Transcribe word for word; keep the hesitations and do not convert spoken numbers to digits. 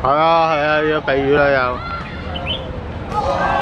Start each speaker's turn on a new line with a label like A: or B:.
A: 係啊係啊，要避雨啦又。